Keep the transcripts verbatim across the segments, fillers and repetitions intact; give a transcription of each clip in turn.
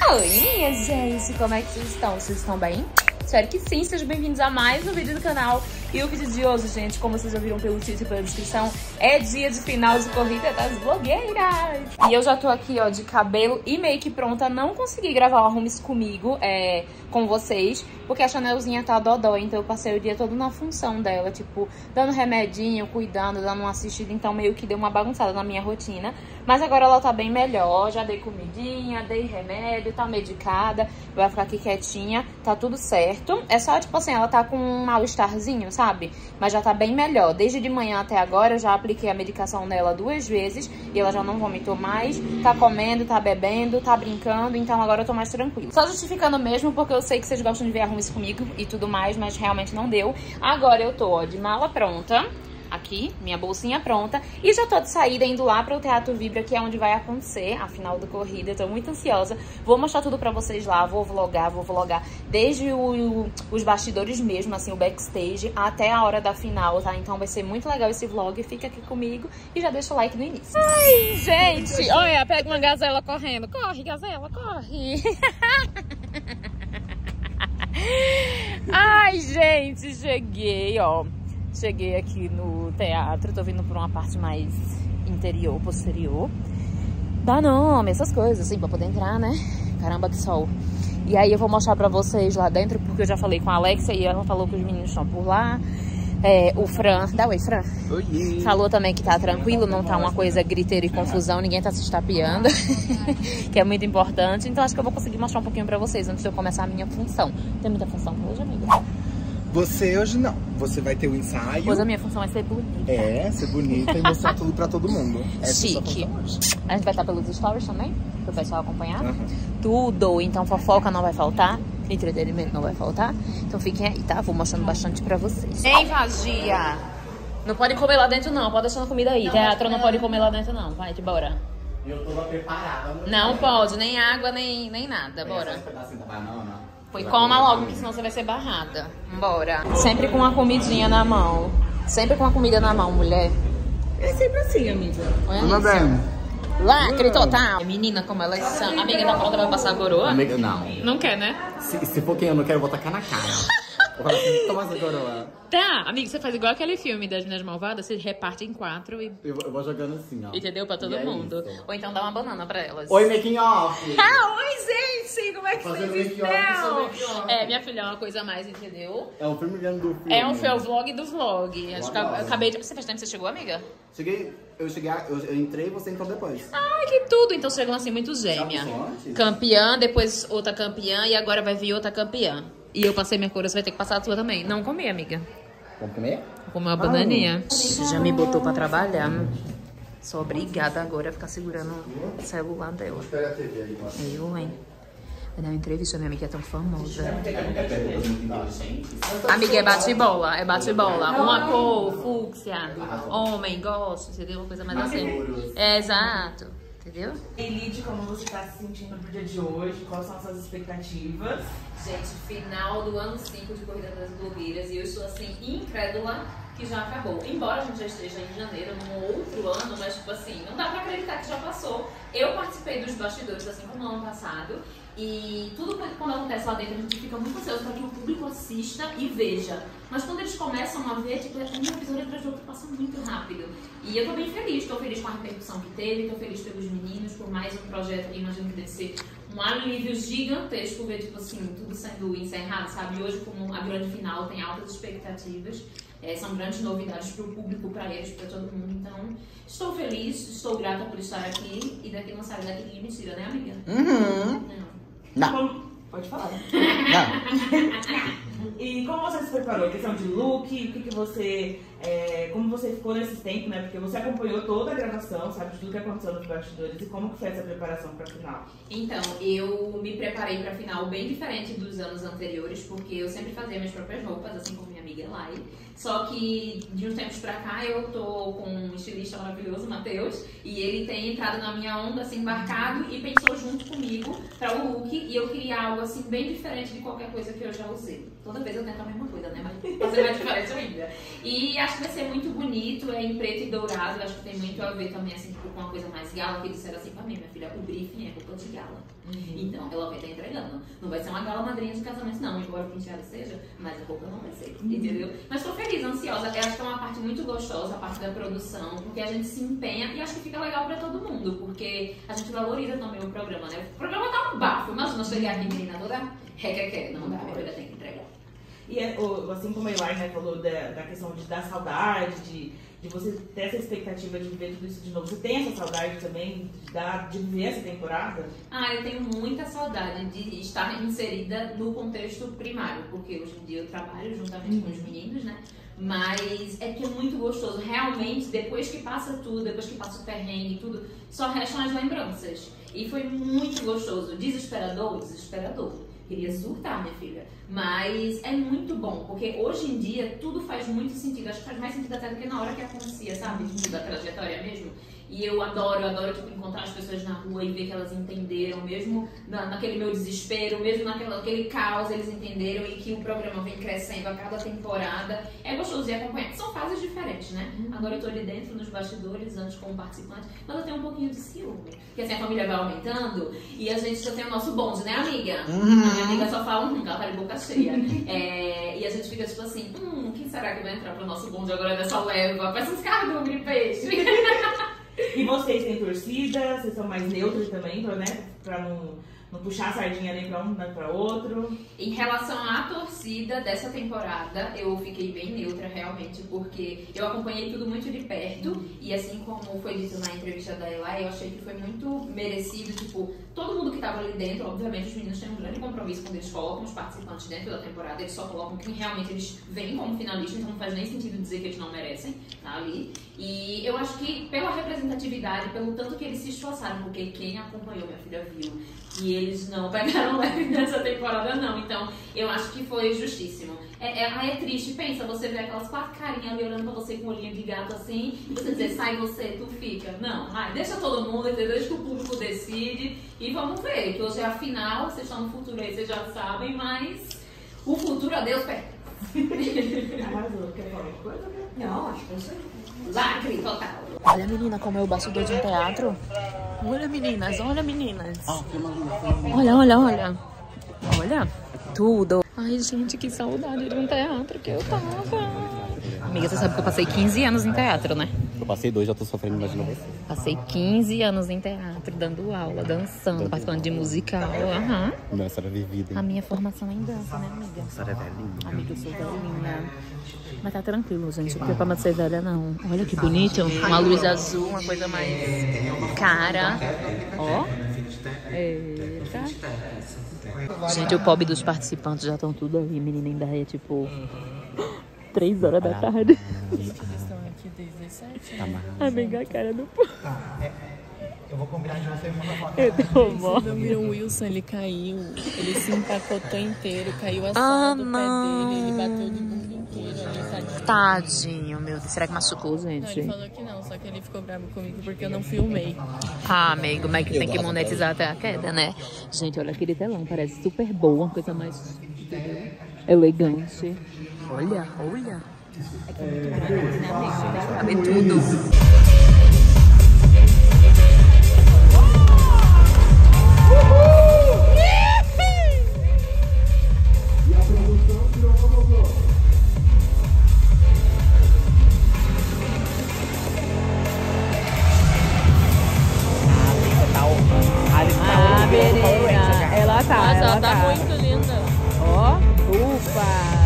Oi, minha gente, como é que vocês estão? Vocês estão bem? Espero que sim, sejam bem-vindos a mais um vídeo do canal. E o vídeo de hoje, gente, como vocês já viram pelo título e pela descrição, é dia de final de corrida das blogueiras. E eu já tô aqui, ó, de cabelo e make pronta. Não consegui gravar o Arrume-se Comigo é, com vocês, porque a Chanelzinha tá dodó, então eu passei o dia todo na função dela, tipo, dando remedinho, cuidando, dando uma assistida, então meio que deu uma bagunçada na minha rotina. Mas agora ela tá bem melhor, já dei comidinha, dei remédio, tá medicada, vai ficar aqui quietinha, tá tudo certo. É só, tipo assim, ela tá com um mal-estarzinho, sabe? Mas já tá bem melhor. Desde de manhã até agora eu já apliquei a medicação nela duas vezes e ela já não vomitou mais, tá comendo, tá bebendo, tá brincando, então agora eu tô mais tranquila. Só justificando mesmo, porque eu sei que vocês gostam de ver Arrume-se Comigo e tudo mais, mas realmente não deu. Agora eu tô, ó, de mala pronta. Aqui, minha bolsinha pronta. E já tô de saída, indo lá para o Teatro Vibra, que é onde vai acontecer a final da corrida. Eu tô muito ansiosa. Vou mostrar tudo pra vocês lá. Vou vlogar, vou vlogar desde o, o, os bastidores mesmo, assim, o backstage, até a hora da final, tá? Então vai ser muito legal esse vlog. Fica aqui comigo e já deixa o like no início. Ai, gente! Olha, pega uma gazela correndo. Corre, gazela, corre! Ai, gente, cheguei, ó. Cheguei aqui no teatro, tô vindo por uma parte mais interior, posterior. Dá nome, essas coisas, assim, pra poder entrar, né? Caramba, que sol. E aí eu vou mostrar pra vocês lá dentro, porque eu já falei com a Alexia e ela falou que os meninos estão por lá. É, o Fran, dá oi, Fran. Oi. Falou também que tá tranquilo, não tá uma coisa griteira e confusão, ninguém tá se estapeando, que é muito importante. Então acho que eu vou conseguir mostrar um pouquinho pra vocês antes de eu começar a minha função. Tem muita função hoje, amiga? Você hoje não. Você vai ter o ensaio. Pois a minha função é ser bonita. É, ser bonita e mostrar tudo pra todo mundo. Essa Chique. É a, hoje. A gente vai estar pelos stories também, pro pessoal acompanhar. Uhum. Tudo. Então fofoca não vai faltar, entretenimento não vai faltar. Então fiquem aí, tá? Vou mostrando bastante pra vocês. Ei, vadia! Não pode comer lá dentro não, pode deixar a comida aí. Não, teatro não pode comer lá dentro não. Vai, bora. Eu tô lá preparada. Não pode, nem água, nem, nem nada. Bora. Esse pedacinho da banana. Foi, coma logo, porque senão você vai ser barrada. Bora. Sempre com uma comidinha na mão. Sempre com a comida na mão, mulher. É sempre assim, amiga. Olha Tudo isso. bem. Lacre total. Menina, como elas são. Amiga da pauta vai passar a coroa? Amiga, não. Não quer, né? Se, se for quem eu não quero, eu vou tacar na cara. Toma essa coroa. Tá, amiga, você faz igual aquele filme das Meninas Malvadas, você reparte em quatro e... Eu, eu vou jogando assim, ó. Entendeu? Pra todo E é mundo. isso. Ou então dá uma banana pra elas. Oi, making off. Ah, oi, gente! Como é que Fazendo vocês make off, estão? make off. É, minha filha, é uma coisa a mais, entendeu? É um filme dentro do filme. É um foi o vlog do vlog. Acho que eu Adoro. acabei de... Você faz tempo que você chegou, amiga? Cheguei, eu cheguei, eu, eu entrei e você entrou depois. Ai, que tudo! Então chegou assim, muito gêmea. Já passou antes? Campeã, depois outra campeã e agora vai vir outra campeã. E eu passei minha cor, você vai ter que passar a sua também. Não comi, amiga. Vamos comer? Vou comer uma bananinha. Já me botou pra trabalhar. Sou obrigada agora a ficar segurando o celular dela. Pega a T V aí, mano. Eu, hein? Vai dar uma entrevista, minha amiga é tão famosa. É perguntas muito inteligentes. Amiga, é bate-bola, é bate-bola. Uma cor, fúcsia, homem, gosto, entendeu? Uma coisa mais assim. É, exato. Entendeu? Elite, como você tá se sentindo pro dia de hoje? Quais são as suas expectativas? Gente, final do ano cinco de Corrida das Blogueiras e eu estou assim, incrédula que já acabou. Embora a gente já esteja em janeiro, num outro ano, mas tipo assim, não dá pra acreditar que já passou. Eu participei dos bastidores, assim como no ano passado, e tudo quando acontece lá dentro a gente fica muito ansioso para que o público assista e veja. Mas quando eles começam a ver, tipo, um episódio atrás do outro passa muito rápido. E eu tô bem feliz, tô feliz com a repercussão que teve, tô feliz pelos meninos, por mais um projeto que imagino que deve ser um alívio gigantesco ver, tipo assim, tudo sendo encerrado, sabe? Hoje, como a grande final, tem altas expectativas. É, são grandes novidades para o público, para eles, para todo mundo. Então, estou feliz, estou grata por estar aqui. E daqui não sai daqui de mentira, né, amiga? Uhum. Não. Não. Pode falar. Não. E como você se preparou? Questão de look, o que, que você... É, como você ficou nesse tempo, né? Porque você acompanhou toda a gravação, sabe? De tudo que aconteceu nos bastidores. E como que foi essa preparação pra final? Então, eu me preparei pra final bem diferente dos anos anteriores, porque eu sempre fazia minhas próprias roupas, assim como minha amiga Lai. Só que de uns tempos pra cá eu tô com um estilista maravilhoso, Matheus, e ele tem entrado na minha onda, assim, embarcado e pensou junto comigo pra o look. E eu queria algo, assim, bem diferente de qualquer coisa que eu já usei. Toda vez eu tento a mesma coisa, né? Mas fazer mais diferente ainda. E acho que vai ser muito bonito, é em preto e dourado, acho que tem muito a ver também, assim, com uma coisa mais gala, que disseram assim pra mim, minha filha, o briefing é roupa de gala. Uhum. Então, ela vai estar entregando. Não vai ser uma gala madrinha de casamento, não, embora o penteado seja, mas a roupa não vai ser, uhum. entendeu? Mas tô feliz, ansiosa, eu acho que é uma parte muito gostosa, a parte da produção, porque a gente se empenha e acho que fica legal pra todo mundo, porque a gente valoriza também o programa, né? O programa tá um bafo, imagina chegar aqui, menina, toda requer, não dá, minha filha tem que entregar. E é, assim como a Eli, né, falou da, da questão de dar saudade, de, de você ter essa expectativa de viver tudo isso de novo, você tem essa saudade também de, dar, de viver essa temporada? Ah, eu tenho muita saudade de estar inserida no contexto primário, porque hoje em dia eu trabalho juntamente com os meninos, né? Mas é que é muito gostoso, realmente, depois que passa tudo, depois que passa o perrengue e tudo, só restam as lembranças. E foi muito gostoso, desesperador, desesperador. Queria surtar, minha filha. Mas é muito bom, porque hoje em dia tudo faz muito sentido. Acho que faz mais sentido até do que na hora que acontecia, sabe? Da trajetória mesmo. E eu adoro, eu adoro tipo, encontrar as pessoas na rua e ver que elas entenderam, mesmo na, naquele meu desespero, mesmo naquele, naquele caos, eles entenderam e que o programa vem crescendo a cada temporada. É gostoso de acompanhar. São fases diferentes, né? Agora eu tô ali dentro, nos bastidores, antes como participante, mas eu tenho um pouquinho de ciúme. Porque assim, a família vai aumentando e a gente já tem o nosso bonde, né, amiga? Uhum. A minha amiga só fala, hum, ela tá de boca cheia. É, e a gente fica tipo assim, hum, quem será que vai entrar pro nosso bonde agora dessa leva? Parece uns cardumes de peixe. E vocês têm torcida? Vocês são mais neutros também, pra, né? Pra não, não puxar a sardinha nem pra um nem pra outro? Em relação à torcida dessa temporada, eu fiquei bem neutra realmente, porque eu acompanhei tudo muito de perto e assim como foi dito na entrevista da Eli, eu achei que foi muito merecido, tipo, todo mundo que tava ali dentro, obviamente os meninos têm um grande compromisso quando eles colocam os participantes dentro da temporada, eles só colocam quem realmente eles veem como finalista, então não faz nem sentido dizer que eles não merecem, tá ali. E eu acho que pela representatividade, pelo tanto que eles se esforçaram, porque quem acompanhou, minha filha, viu que eles não pegaram leve nessa temporada, não. Então, eu acho que foi justíssimo. É, é, é triste, pensa, você vê aquelas quatro carinhas ali olhando pra você com olhinho de gato assim, e você dizer, sai você, tu fica. Não, vai, deixa todo mundo, entendeu? Deixa que o público decide. E vamos ver, que hoje é a final, vocês estão no futuro aí, vocês já sabem, mas o futuro a Deus pertence. Arrasou, quer falar alguma coisa? Não, acho que eu sei. Lacre total. Olha, menina, como é o bastidor de um teatro. Olha, meninas, olha, meninas. Olha, olha, olha. Olha, tudo. Ai, gente, que saudade de um teatro que eu tava. Amiga, você sabe que eu passei quinze anos em teatro, né? Eu passei dois, já tô sofrendo, imagina você. Passei quinze anos em teatro, dando aula, dançando, participando de musical. Aham. Minha história vivida. A minha formação é em dança, né, amiga? A história é velhinha. Amiga, eu sou velhinha. Mas tá tranquilo, gente, porque pra não ser velha, não. Olha que bonito. Uma luz azul, uma coisa mais cara. Ó. Eita. Gente, o pobre dos participantes já estão tudo aí. Menina, ainda é tipo três horas da tarde. Eles estão aqui desde as sete. Amiga, a cara do povo. Eu vou combinar de você uma foto. Eu tô bom. Vocês não viram o Wilson? Ele caiu. Ele se empacotou inteiro. Caiu a Ah, sola do pé não. dele. Ele bateu de bunda inteiro ali, tadinho. Tadinho, meu Deus. Será que machucou, Não, ele gente? falou que não, só que ele ficou bravo comigo porque eu não filmei. Ah, amigo, mas que tem que monetizar até a queda, né? Gente, olha aquele telão. Parece super boa. Uma coisa mais elegante. Olha, olha. É que é muito grande, né, amigo? Deve caber tudo. Ah, beleza. Ela tá, Nossa, ela, ela tá, tá muito linda. Ó, ufa.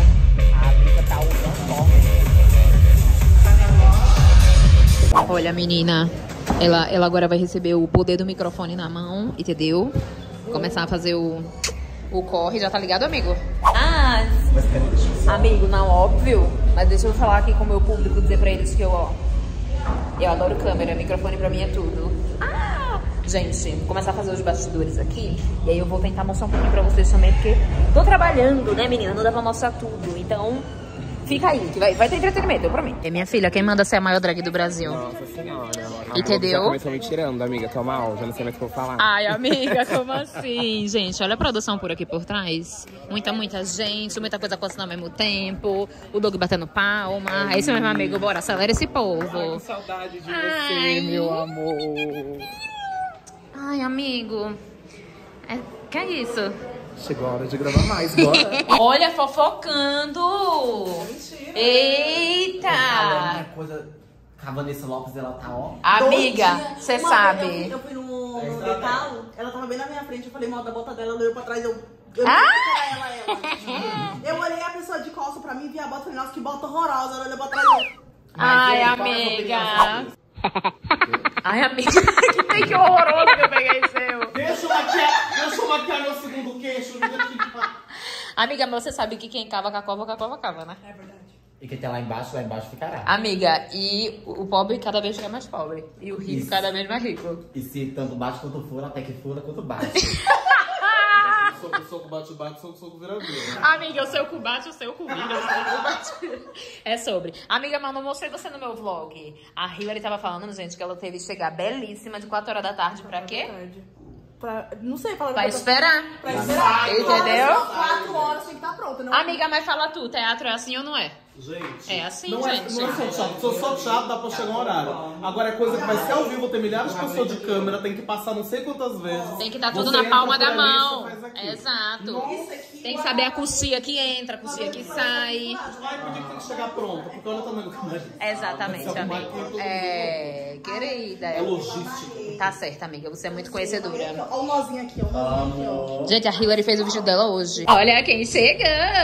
Olha, menina, ela, ela agora vai receber o poder do microfone na mão, entendeu? Começar a fazer o, o corre, já tá ligado, amigo? Ah, amigo, não, óbvio. Mas deixa eu falar aqui com o meu público, dizer pra eles que eu, ó, eu adoro câmera, microfone pra mim é tudo. Ah! Gente, vou começar a fazer os bastidores aqui, e aí eu vou tentar mostrar um pouquinho pra vocês também, porque tô trabalhando, né, menina? Não dá pra mostrar tudo, então Fica aí, que vai, vai ter entretenimento, eu prometo. É minha filha, quem manda ser a maior drag do Brasil? Nossa senhora. Entendeu? Já começou me tirando, amiga. Tô mal, já não sei mais o que eu vou falar. Ai, amiga, como assim? Gente, olha a produção por aqui por trás. Muita, muita gente, muita coisa acontecendo ao mesmo tempo. O Doug batendo palma. É isso mesmo, amigo. Bora, acelera esse povo. Ai, que saudade de Ai. você, meu amor. Ai, amigo. É, que é isso? Chegou a hora de gravar mais, bora. Olha, fofocando. Eita. Coisa... A Vanessa Lopes, ela tá, ó. Amiga, você Uma sabe. vez Eu fui, eu fui no, no metal, ela tava bem na minha frente, eu falei mal da bota dela, ela olhou pra trás, eu... Eu, Ah! ela, ela. eu olhei a pessoa de costa pra mim, vi a bota, falei, nossa, que bota horrorosa, ela olhou pra trás, eu... Ai, amiga. Ai, amiga, que tem que horroroso que eu peguei seu. Deixa eu maquiar, deixa eu maquiar meu segundo queixo. Amiga, mas você sabe que quem cava com a cova, com a cova cava, né? É verdade. E quem tá lá embaixo, lá embaixo ficará. Amiga, e o pobre cada vez fica mais pobre. E o rico Isso. cada vez mais rico. E se tanto bate quanto fura, até que fura quanto bate. Soco, soco, bate, bate, soco, soco, vira, vira. Amiga, o seu cu bate, o seu cu vira, o seu cu bate. É sobre. Amiga, mas não mostrei você no meu vlog. A Hillary tava falando, gente, que ela teve que chegar belíssima de quatro horas da tarde. Pra quê? Pra, não sei, falar Pra esperar. Pra esperar. Entendeu? Quatro horas tem que estar pronta. Não... Amiga, mas fala tu, teatro é assim ou não é? Gente, É assim, não, é, gente. não é só chato. Se eu sou chato, dá pra chegar um horário. Agora é coisa que vai ser ao vivo, tem milhares de pessoas de câmera, tem que passar não sei quantas vezes. Tem que estar tudo Você na entra palma por da ali, mão. você faz aqui. Exato. Tem que saber a coxia que entra, a coxia que sai. Vai pedir que tem que chegar pronta, porque olha o tamanho do camarim. Exatamente, Vai se arrumar amiga. aqui, todo É, querida. É logística. Tá certo, amiga. Você é muito conhecedora. Olha o nozinho aqui, ó. O nozinho aqui, ó. Gente, a Hillary fez o vídeo dela hoje. Olha quem chegou!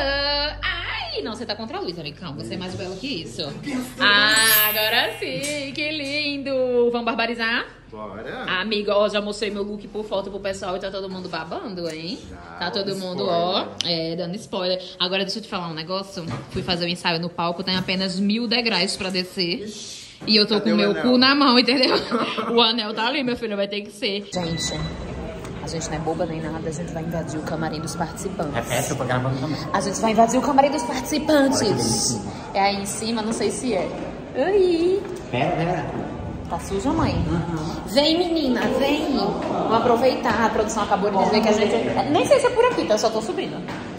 Ai, não, você tá contra a luz, amiga. Calma, você é mais bela que isso. Ah, agora sim, que lindo! Vamos barbarizar? Bora. Amiga, ó, já mostrei meu look por foto pro pessoal e tá todo mundo babando, hein? Tá todo mundo, ó, é, dando spoiler. Agora deixa eu te falar um negócio. Fui fazer o ensaio no palco, tem apenas mil degraus pra descer. E eu tô com o meu cu na mão, entendeu? O anel tá ali, meu filho, vai ter que ser. Gente, a gente não é boba nem nada, a gente vai invadir o camarim dos participantes. Repete, eu tô gravando também. A gente vai invadir o camarim dos participantes. É aí em cima, não sei se é. Oi! Pera, né? Tá suja, mãe? Uhum. Vem, menina, vem. Vamos aproveitar. A produção acabou de dizer que a gente... Nem sei se é por aqui, tá? Eu só tô subindo.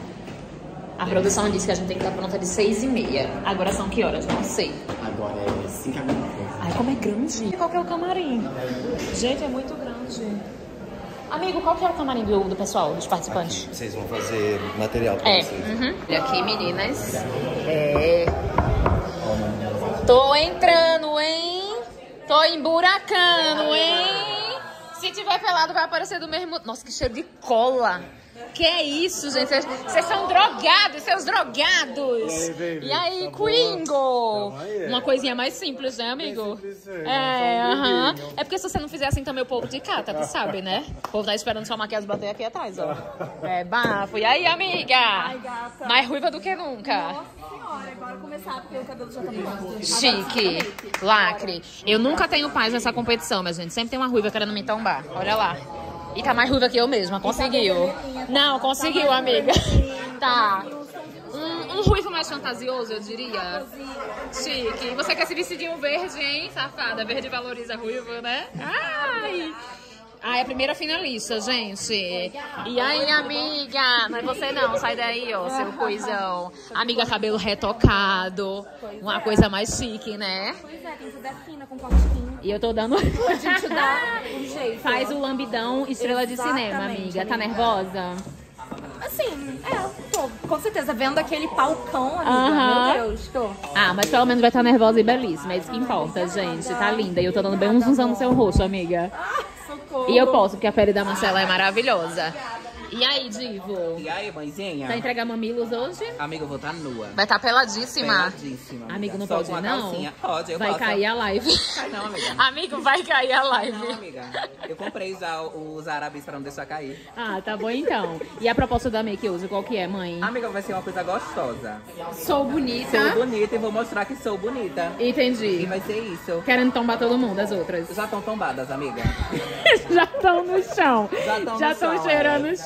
A produção disse que a gente tem que estar pronta de seis e meia. Agora são que horas? Não sei. Agora é cinco agora. Ai, como é grande. Qual que é o camarim? Gente, é muito grande. Amigo, qual que é o camarim do, do pessoal, dos participantes? Aqui, vocês vão fazer material pra É. vocês. Uhum. Olha aqui, meninas. É... Tô entrando, hein? Tô emburacando, hein? Se tiver pelado, vai aparecer do mesmo... Nossa, que cheiro de cola. Que é isso, gente? Vocês são drogados, seus drogados. E aí, baby? E aí, Tá Quingo? boa? Tamo aí. Uma coisinha mais simples, né, amigo? Bem simples, É, não, só um aham. bebinho. É porque se você não fizer assim também, o povo de cá, tá? Tu sabe, né? O povo tá esperando sua maquiagem bater aqui atrás, ó. É, bafo. E aí, amiga? Ai, gata. Mais ruiva do que nunca. Nossa senhora, agora começar porque o cabelo já tá muito Chique. Lacre. Eu nunca tenho paz nessa competição, mas gente. Sempre tem uma ruiva querendo me tombar. Olha lá. E tá mais ruiva que eu mesma. Conseguiu. Não, conseguiu, amiga. Tá. Um, um ruivo mais fantasioso, eu diria. Chique. Você quer se vestir verde, hein, safada? Verde valoriza ruivo, né? Ai. Ah, é a primeira finalista, gente. E aí, amiga? Não é você não, sai daí, ó, seu coisão. Amiga, cabelo retocado. Uma coisa mais chique, né? Pois é, tem que dar fina com cortinho. E eu tô dando... A gente dá um jeito. Faz o lambidão estrela de cinema, Exatamente, amiga. Tá amiga. nervosa? Assim, é, tô, com certeza, vendo aquele palcão, amiga, Aham. meu Deus, tô. Ah, mas pelo menos vai estar nervosa e belíssima. É isso que importa, gente. Tá linda. E eu tô dando bem um zunzão no seu rosto, amiga. Socorro. E eu posso, porque a pele da Marcela é maravilhosa. E aí, Divo? E aí, mãezinha? Vai entregar mamilos hoje? Amiga, eu vou estar nua. Vai estar peladíssima. Peladíssima. Amigo, não Só pode com a não. calcinha. Pode, eu Vai posso. cair a live. Cai não, amiga. Amigo, vai cair a live. Não, amiga. Eu comprei já os árabes pra não deixar cair. Ah, tá bom então. E a proposta da make hoje, qual que é, mãe? Amiga, vai ser uma coisa gostosa. Sou bonita. Sou bonita e vou mostrar que sou bonita. E Entendi. vai ser isso. Querendo tombar todo mundo, as outras. Já estão tombadas, amiga. Já estão no chão. Já tão no Já estão chão, cheirando é. no chão.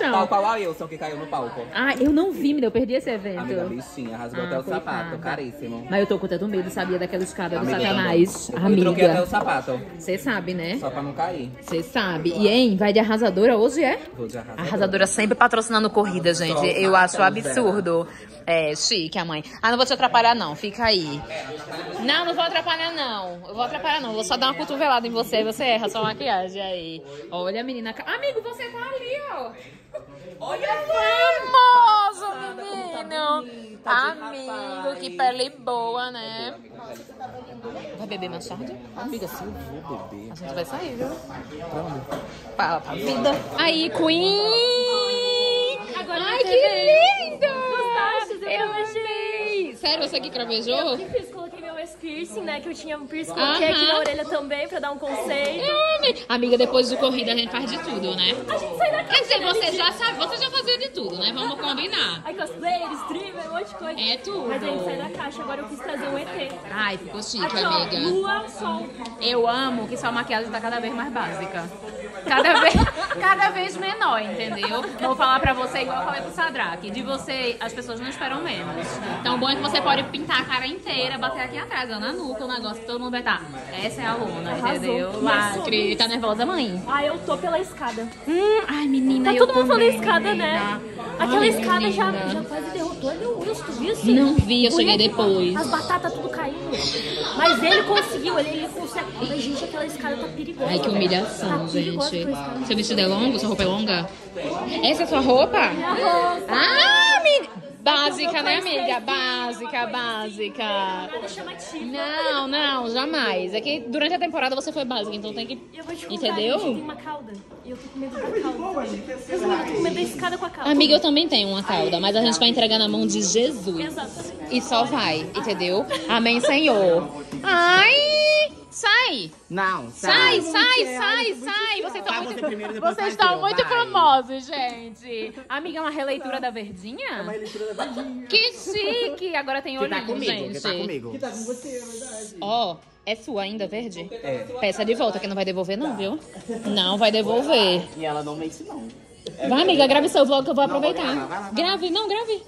no palco a Wilson que caiu no palco. Ah, eu não vi, me deu, perdi esse evento. Amiga, bichinha, rasgou Ah, até o coitada. sapato, caríssimo. Mas eu tô com tanto medo, sabia, daquela escada do Amiga, Satanás. eu troquei até o Amiga, sapato, você sabe, né? só pra não cair. Você sabe. E, hein, vai de arrasadora hoje, é? Vou de arrasadora. Arrasadora sempre patrocinando corrida, gente. Eu acho absurdo. É, chique a mãe. Ah, não vou te atrapalhar, não. Fica aí. Não, não vou atrapalhar, não. Eu vou atrapalhar, não. Vou só dar uma cotovelada em você. Você erra sua maquiagem aí. Olha, menina. Amigo, você tá ali, ó. Olha, famoso, menino. Amigo, que pele boa, né? Vai beber mais tarde? Amiga, se eu vou beber. A gente vai sair, viu? Pra, pra vida. Aí, Queen! Agora Ai, na que T V. linda! Gostaste? Eu amei! Sério, você que cravejou? Eu que fiz, coloquei meu ex-piercing, né? Que eu tinha um piercing, Aham. coloquei aqui na orelha também pra dar um conceito. Eu amei. Amiga, depois do corrida a gente faz de tudo, né? A gente sai da Quer dizer, casa, você né, já sabe, você já fazia de tudo, né? Vamos combinar. Aí cosplayer, streamer, um monte de coisa. É tudo. Mas a gente sai da caixa, agora eu quis trazer um E T. Ai, ficou chique, Aqui, ó, amiga. lua, sol. Eu amo que sua maquiagem tá cada vez mais básica. Cada vez, cada vez menor, entendeu? Vou falar pra você igual eu falei pro Sadraque. De você, as pessoas não esperam menos. Então, o bom é que você pode pintar a cara inteira, bater aqui atrás, ó, na nuca, o negócio que todo mundo vai estar. Essa é a aluna, Arrasou. entendeu? Mas Lacre. Tá nervosa, mãe? Ah, eu tô pela escada. Hum, ai, menina, Tá eu todo mundo falando também, escada, né? menina. Aquela Ai, escada já, menina. já quase derrotou ele, o Wilson, tu viu assim? Não vi, eu cheguei Mulher, depois. As batatas tudo caindo. Mas ele conseguiu, ele, ele consegue. Mas, gente, aquela escada tá perigosa. Ai, que humilhação, tá perigosa gente. aquela escada. Seu vestido é longo? Sua roupa é longa? Essa é a sua roupa? Minha roupa. Ah, menina! Básica, né, amiga? Básica, básica. Nada chamativo. Não, não, jamais. É que durante a temporada você foi básica, então tem que... Eu vou te contar, Entendeu? gente, tem uma cauda. E eu tô com medo da cauda também. Resumindo, eu tô com medo da escada com a cauda. Amiga, eu também tenho uma cauda, mas a gente vai entregar na mão de Jesus. Exatamente. E só vai, entendeu? Amém, Senhor. Ai! Sai! Não, Sai, sai, sai, sai! Vocês estão Tá, muito, você primeiro, depois vocês faz estão eu, muito vai. famosos, gente. Amiga, é uma releitura da Verdinha? É uma leitura da Verdinha. Que chique! Agora tem Que olhinho, tá comigo, gente. que tá comigo. Que tá com você, é verdade. Ó, é sua ainda, verde? É. Peça de volta, que não vai devolver não, viu? Não vai devolver. E ela não mente, não. Vai, amiga, grave seu vlog que eu vou aproveitar. Não, vai lá, vai lá. Grave, não, grave.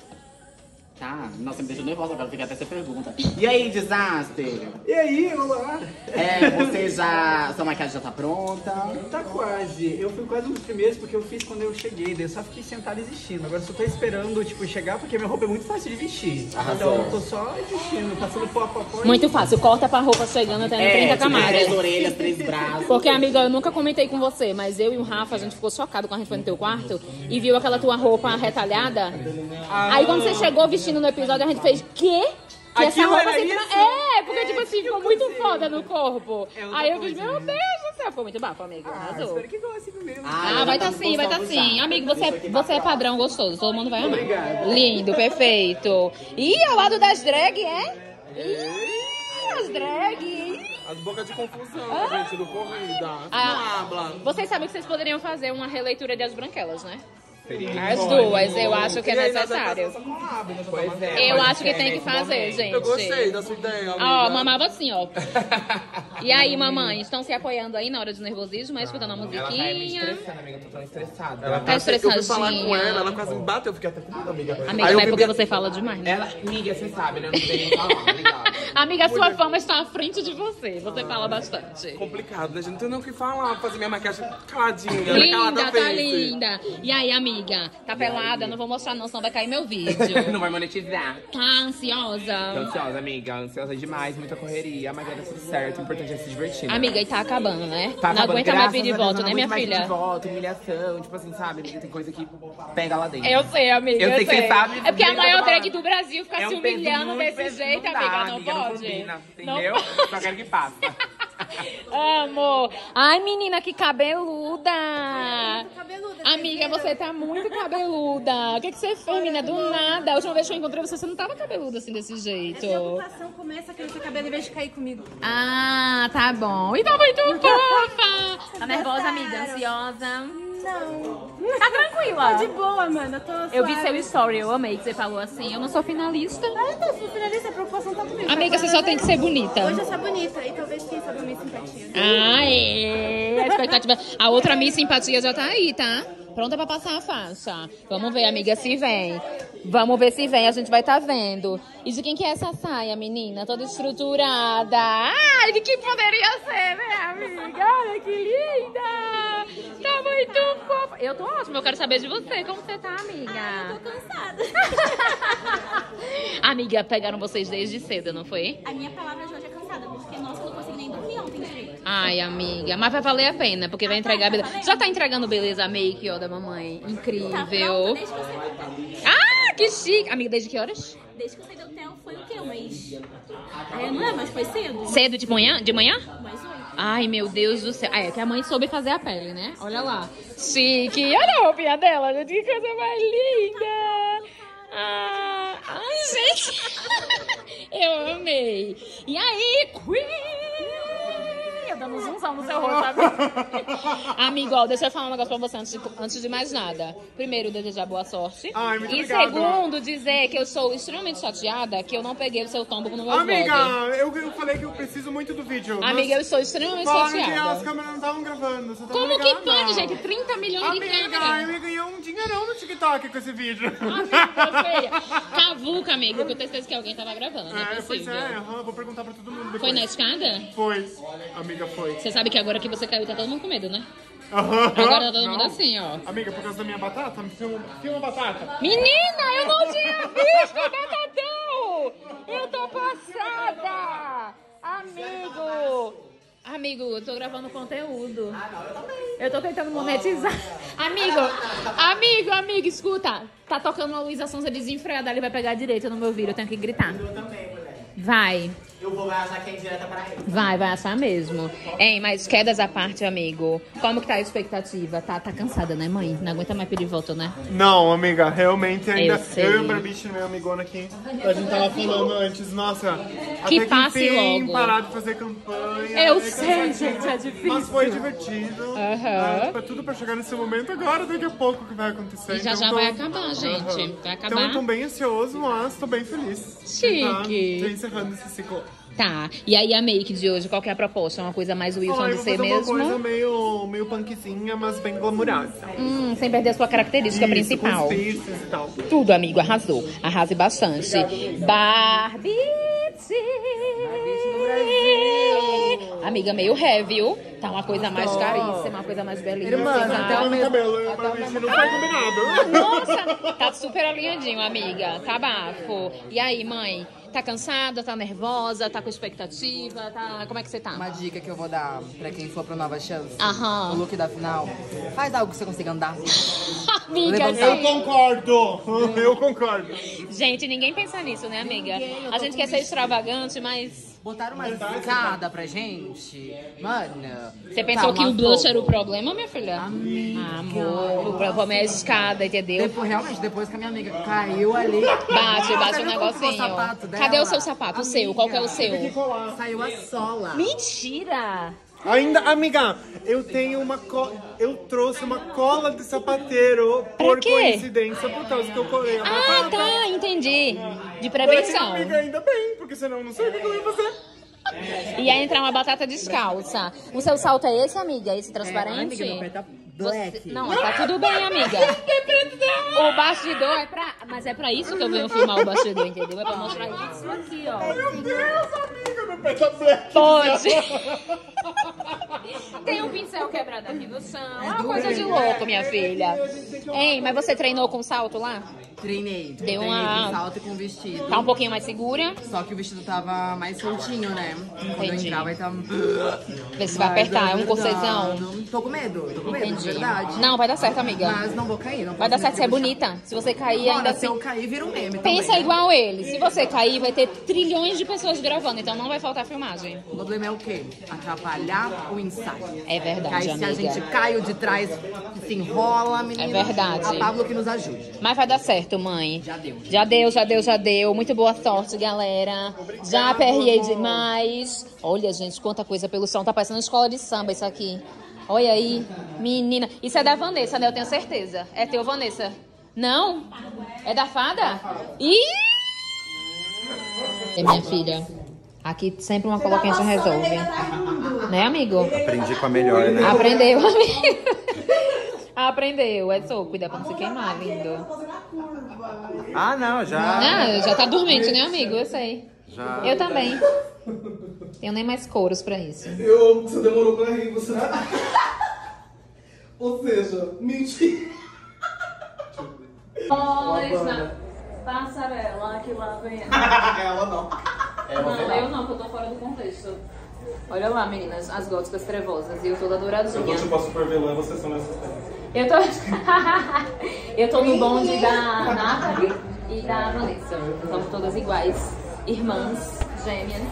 Tá, nossa, me deixou nervosa agora, fica até essa pergunta. E aí, desastre? E aí, olá? É, você já... Sua maquiagem já tá pronta? Tá quase. Eu fui quase um dos primeiros porque eu fiz quando eu cheguei, daí eu só fiquei sentado e existindo. Agora eu só tô esperando, tipo, chegar porque minha roupa é muito fácil de vestir. Arrasou. Então eu tô só existindo, passando pó, pó, pó. Muito fácil, corta pra roupa chegando até É, trinta tipo, camadas. três orelhas, três braços. Porque, amiga, eu nunca comentei com você, mas eu e o Rafa, a gente ficou chocado quando a gente foi no teu quarto e viu aquela tua roupa retalhada. Ah. Aí quando você chegou vestindo no episódio, a gente fez, quê? Que essa Aquilo roupa era se tra- isso? É, porque É, tipo assim, eu ficou muito cansei. foda no corpo. É outra Aí eu fiz, coisa, meu né? Deus do céu, ficou muito bafo, amiga. Ah, Arrasou. espero que gostem mesmo. Ah, vai tá sim, vai tá sim. Amigo, você, é- você é padrão gostoso, todo mundo vai amar. Obrigado. Lindo, perfeito. Ih, ao lado das drag, é? Ih, as drag. Ih. As bocas de confusão, Ah. gente, do corrida. Ah, Não habla. vocês sabem que vocês poderiam fazer uma releitura de As Branquelas, né? Seria. As duas, eu acho que é E aí, nós necessário. vamos fazer essa collab, né? Pois é. Eu pode acho que ser tem que nesse fazer, momento. gente. Eu gostei da sua ideia, amiga. Ó, mamava assim, ó. E aí, mamãe, estão se apoiando aí na hora do nervosismo, mas escutando a Ela tá me musiquinha. estressando, amiga. Eu tô tão estressada. Ela Tá Eu fui falar estressadinha. com ela, ela quase me bateu, eu fiquei até com medo, amiga. Amiga, Aí eu mas é vi porque bem- você fala demais, né? Ela, amiga, você sabe, né? Eu não tenho nem falar, obrigado. Amiga, a sua fama está à frente de você. Você fala bastante. Complicado, né, gente? Não tem nem o que falar, fazer minha maquiagem caladinha, né? Calada Linda, tá face. linda. E aí, amiga? Tá pelada? Não vou mostrar não, senão vai cair meu vídeo. Não vai monetizar. Tá ansiosa? Tô ansiosa, amiga. Ansiosa demais, muita correria, mas vai dar tudo certo. O importante é se divertir. né? Amiga, e tá acabando, né? Tá não acabando, aguenta mais graças pedir a Deus, voto, não né, minha aguento mais filha? pedir voto, humilhação, tipo assim, sabe? Amiga, tem coisa que pega lá dentro. Eu sei, amiga. Eu sei que você sabe, É porque a amiga, maior eu tô drag falando. do Brasil fica É se um peso humilhando muito desse pesado, jeito, não dá, amiga. Não amiga, pode. Não combina, Não entendeu? pode. Só quero que passe. Amor. Ai, menina, que cabeluda. Cabeluda. Amiga, você tá muito cabeluda. O que, que você fez, menina? Do nada. A última vez que eu encontrei você, você não tava cabeluda assim, desse jeito. Essa mutação começa a crescer cabelo em vez de cair comigo. Ah, tá bom. E tá muito fofa. Tá nervosa, amiga? Ansiosa? Não. Tá tranquila. Tô de boa, mano. Eu tô Eu vi suave. seu story, eu amei que você falou assim. Eu não sou finalista. Ah, então, se for finalista, a preocupação tá comigo. Amiga, você só tem que ser bonita. Hoje eu sou bonita e talvez quem sabe a minha simpatia. Ah, é. A expectativa. A outra Miss Simpatia já tá aí, tá? Pronta pra passar a faixa. Vamos ver, amiga, se vem. Vamos ver se vem, a gente vai estar tá vendo. E de quem que é essa saia, menina? Toda estruturada. Ai, de que poderia ser, né, amiga? Olha que linda! Tá muito fofa. Eu tô ótima, eu quero saber de você. Como você tá, amiga? Ah, eu tô cansada. Amiga, pegaram vocês desde cedo, não foi? A minha palavra de hoje é cansada, porque, nossa, eu não consegui nem dormir ontem direito. Ai, amiga, mas vai valer a pena, porque vai entregar beleza. Já tá entregando beleza a make, ó, da mamãe. Incrível. Tá pronta desde que eu saí do hotel. Ah, que chique. Amiga, desde que horas? Desde que eu saí do hotel foi o quê? Um mês? É, não é, mas foi cedo. Cedo de manhã? De manhã? Mais oito. Ai, meu Deus do céu. Ah, é que a mãe soube fazer a pele, né? Olha lá. Chique. Olha a roupinha dela, gente. Que coisa mais linda. Ah, ai, gente. Eu amei. E aí, Queen? Eu dando um zoomzão no seu rosto, sabe? Amigo, ó, deixa eu falar um negócio pra você antes de, antes de mais nada. Primeiro, desejar boa sorte. Ai, muito e obrigado. segundo, dizer que eu sou extremamente chateada que eu não peguei o seu tombo no meu Amiga, vlog. eu, eu falei que eu preciso muito do vídeo. Amiga, eu estou extremamente falaram que chateada. as câmeras não estavam gravando. Você tá Como ligada? que pode, gente? trinta milhões Amiga, de câmeras. eu ganhei um dinheirão no TikTok com esse vídeo. Amiga, feia. Cavuca, amigo, que eu tenho certeza que alguém tava gravando, não é, É, pois possível. é, aham, vou perguntar pra todo mundo depois. Foi na escada? Foi, amiga, foi. Você sabe que agora que você caiu, tá todo mundo com medo, né? Aham. Agora tá todo mundo Não. assim, ó. Amiga, por causa da minha batata, me filma, filma batata. Menina, eu não tinha visto o Batatão! Eu tô passada! Amigo! Amigo, eu tô gravando conteúdo. Eu tô tentando monetizar. Amigo, amigo, amigo, escuta. Tá tocando uma Luísa Sonza desenfreada, ele vai pegar direito no meu vídeo, eu tenho que gritar. Vai. Eu vou achar que é indireta pra ele. Vai, vai achar mesmo. Hein, mas quedas à parte, amigo. Como que tá a expectativa? Tá, tá cansada, né, mãe? Não aguenta mais pedir volta, né? Não, amiga, realmente ainda. Eu sei. Eu e o Barbicha, meu amigona aqui, a gente tava falando antes, nossa, Que até passe que enfim, logo. parar de fazer campanha. Eu é sei, cansativo, gente, é difícil. Mas foi divertido. Aham. Né? Tipo, é tudo pra chegar nesse momento agora, daqui a pouco que vai acontecer. E já então já tô- vai acabar, gente. Aham. Vai acabar. Então eu tô bem ansioso, mas tô bem feliz. Chique. Tá, tô encerrando esse ciclo. Tá. E aí a make de hoje, qual que é a proposta? Uma coisa mais Wilson Olha, de eu vou ser fazer uma mesmo? coisa meio, meio punkzinha, mas bem glamurosa. Hum, sem perder a sua característica Isso, principal. com os piercings e tal. Tudo, amigo, arrasou. Arrase bastante. Barbie. Amiga, meio heavy, viu? Tá uma coisa mais caríssima, uma coisa mais belíssima. Irmã, até o meu cabelo, eu pra mim, não foi combinado. Nossa, tá super alinhadinho, amiga. Tá bafo. E aí, mãe? Tá cansada? Tá nervosa? Tá com expectativa? Tá... Como é que você tá? Uma dica que eu vou dar pra quem for pra Nova Chance, Aham. o look da final, faz algo que você consiga andar. Amiga, Eu concordo, eu concordo. Gente, ninguém pensa nisso, né, amiga? A gente quer ser extravagante, mas... Botaram uma escada pra gente. Mano. Você pensou tá que uma o blush fogo. era o problema, minha filha? Ah, amor, o problema é a escada, entendeu? Depois, realmente, depois que a minha amiga caiu ali. Bate, bate Você um viu como ficou negocinho. o sapato dela? Cadê o seu sapato? O seu? Qual que é o seu? Saiu a sola. Mentira! Ainda, amiga, eu tenho uma cola. Eu trouxe uma cola de sapateiro por quê? coincidência, por causa que eu colei a Ah, batata. tá, entendi. De Eu prevenção. falei, amiga, ainda bem, porque senão eu não sei o que eu ia fazer. Ia entrar uma batata descalça. O seu salto é esse, amiga? Esse transparente? É, amiga, meu pé tá black. Você... Não, tá tudo bem, amiga. O bastidor é pra... Mas é pra isso que eu venho filmar o bastidor, entendeu? É pra mostrar isso aqui, ó. Meu Deus, amiga, meu pé tá black. Pode. Tem um pincel quebrado aqui no chão. É uma coisa de louco, minha filha. Hein, mas você treinou com salto lá? Treinei. Deu Treinei uma- com salto e com vestido. Tá um pouquinho mais segura? Só que o vestido tava mais soltinho, né? Quando eu Entendi. entrava, ele tava... Vê se vai Mas apertar, é um verdade. corsetzão. Tô com medo, tô com medo, de Entendi. verdade. Não, vai dar certo, amiga. Mas não vou cair, não Vai dar certo, você é bonita. Se você cair, Bora, ainda se assim... eu cair, vira um meme Pensa também, né? igual ele. Se você cair, vai ter trilhões de pessoas gravando, então não vai faltar filmagem. O problema é o quê? Atrapalhar o ensaio. É verdade, Aí se amiga. a gente cai o de trás, se enrola, menina. É verdade. A Pablo que nos ajude. Mas vai dar certo, mãe. Já deu. Já deu, já deu, já deu. Muito boa sorte, galera. Já aperriei demais. Olha, gente, quanta coisa pelo som. Tá parecendo escola de samba isso aqui. Olha aí, menina. Isso é da Vanessa, né? Eu tenho certeza. É teu, Vanessa? Não? É da fada? Ih! É minha filha. Aqui sempre uma coloquinha já resolve. Né, amigo? Aprendi com a melhor, né? Aprendeu, amigo. Aprendeu, é só cuidar pra não se queimar, lindo. Ah, não, já. Não, já tá dormente, né, amigo? Eu sei. Já. Eu também. Tenho nem mais couros pra isso. Eu amo que você demorou pra rir, você... Ou seja, mentira. Olha, passarela, que lá vem. Ela não. Não, eu não, que eu tô fora do contexto. Olha lá, meninas, as góticas trevosas. E eu tô da douradinha. Eu tô tipo a super vilã e vocês são minhas assistentes. Eu tô... eu tô no bonde da Nathalie e da Vanessa. Somos todas iguais. Irmãs, gêmeas.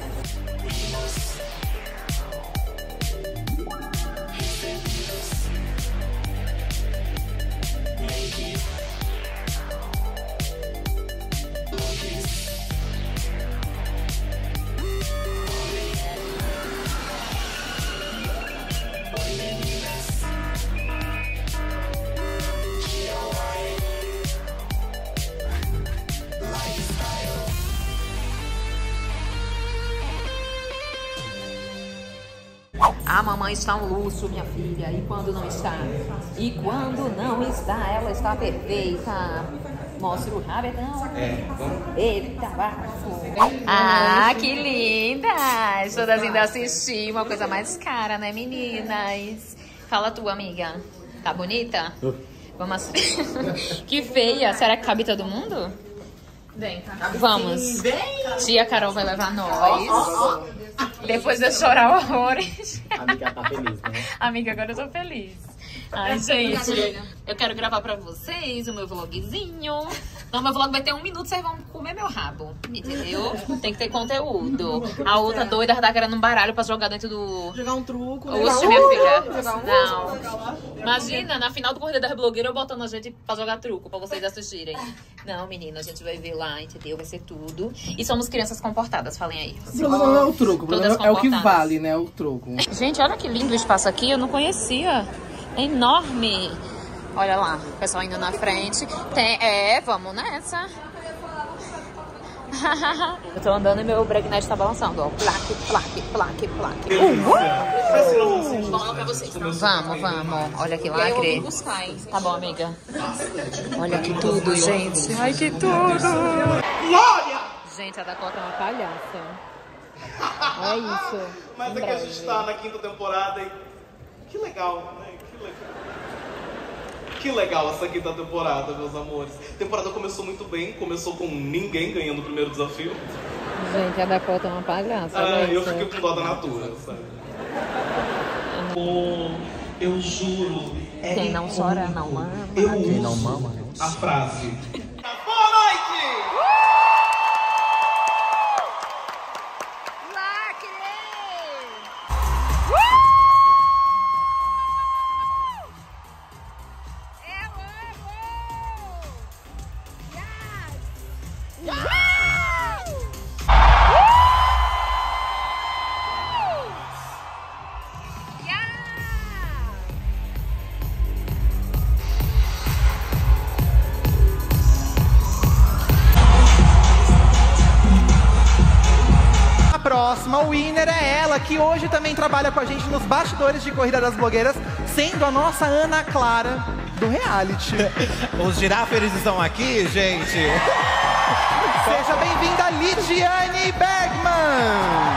A mamãe está um luxo, minha filha. E quando não está? E quando não está, ela está perfeita. Mostra o rabetão. É, vamos. Eita, bafo. Ah, que lindas. Todas indo assistir. Uma coisa mais cara, né, meninas? Fala tu, amiga. Tá bonita? Vamos assistir. Que feia. Será que cabe todo mundo? Vem, tá? Vamos. Tia Carol vai levar nós. Depois de eu chorar horrores. Amiga, tá feliz, né? Amiga, agora eu tô feliz. Ai, gente, eu quero gravar pra vocês o meu vlogzinho. Não, meu vlog vai ter um minuto, vocês vão comer meu rabo, entendeu? Tem que ter conteúdo. A outra doida tá querendo um baralho pra jogar dentro do... Jogar um truco. Oxe, minha filha. Não. Imagina, na final do Corrida das Blogueiras, eu botando a gente pra jogar truco, pra vocês assistirem. Não, menina, a gente vai ver lá, entendeu? Vai ser tudo. E somos crianças comportadas, falem aí. O problema não é o truco, o problema é o que vale, né? O troco. Gente, olha que lindo o espaço aqui, eu não conhecia. É enorme. Olha lá, o pessoal indo na frente. Tem, é, vamos nessa. Eu tô andando e meu breaknet tá balançando, ó. Plaque, plaque, plaque, plaque. Uhul! Vamos pra vocês. Vamos, vamos. Olha que lacre. Tá bom, amiga. Olha que tudo, gente. Ai, que tudo. Glória! Gente, a Dakota é uma palhaça. É isso. Mas é que a gente tá na quinta temporada e... Que legal, né? Que legal. Que legal essa quinta temporada, meus amores. A temporada começou muito bem, começou com ninguém ganhando o primeiro desafio. Gente, a Dakota é uma palhaça. Ah, eu fiquei com dó da Natura, sabe? Oh, eu juro. É Quem não chora, não mama. Eu Quem não mama, não a frase. Boa noite! Próxima winner é ela, que hoje também trabalha com a gente nos bastidores de Corrida das Blogueiras, sendo a nossa Ana Clara do reality. Os girafers estão aqui, gente. Seja bem-vinda, Lidiane Bergman.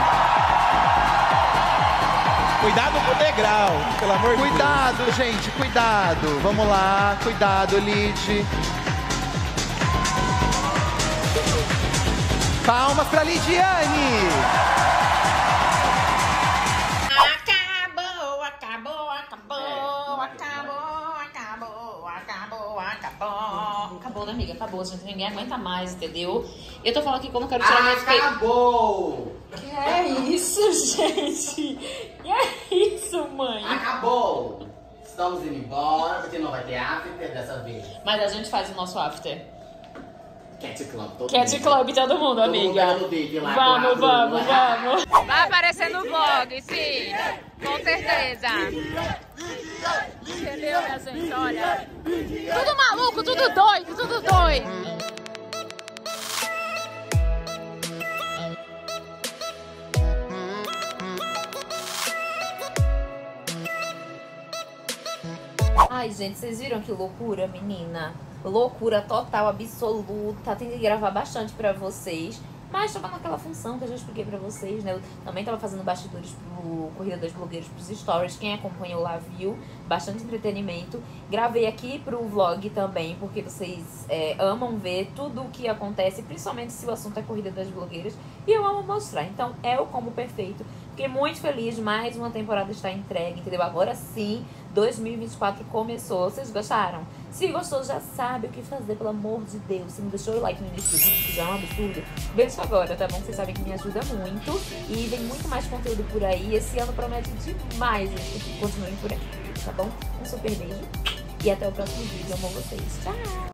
Cuidado com o degrau, pelo amor de Deus. Cuidado, gente, cuidado. Vamos lá, cuidado, Lid. Palmas pra Lidiane! Acabou, acabou, acabou, acabou, acabou, acabou, acabou. Acabou, né, amiga? Acabou, gente. Ninguém aguenta mais, entendeu? Eu tô falando aqui como eu quero tirar minha feia. Acabou! Que é isso, gente? Que é isso, mãe? Acabou! Estamos indo embora, porque não vai ter after dessa vez. Mas a gente faz o nosso after. Cat Club, todo Cat mundo. Club, todo mundo, todo amiga. Mundo vídeo lá, vamos, vamos, lá. vamos. Vai aparecer no vlog, sim. Com certeza. Entendeu, minha gente? Olha. Tudo maluco, tudo doido, tudo doido. Ai, gente, vocês viram que loucura, menina? Loucura total, absoluta. Tem que gravar bastante pra vocês. Mas tava naquela função que eu já expliquei pra vocês, né? Eu também tava fazendo bastidores pro Corrida das Blogueiras, pros stories. Quem acompanhou lá viu. Bastante entretenimento. Gravei aqui pro vlog também, porque vocês é, amam ver tudo o que acontece, principalmente se o assunto é Corrida das Blogueiras. E eu amo mostrar. Então é o combo perfeito. Fiquei muito feliz, mais uma temporada está entregue, entendeu? Agora sim, dois mil e vinte e quatro começou. Vocês gostaram? Se gostou, já sabe o que fazer, pelo amor de Deus. Se não deixou o like no início do vídeo, que já é um absurdo, deixa agora, tá bom? Vocês sabem que me ajuda muito. E vem muito mais conteúdo por aí. Esse ano promete demais, gente. Continuem por aqui, tá bom? Um super beijo. E até o próximo vídeo. Amo vocês. Tchau!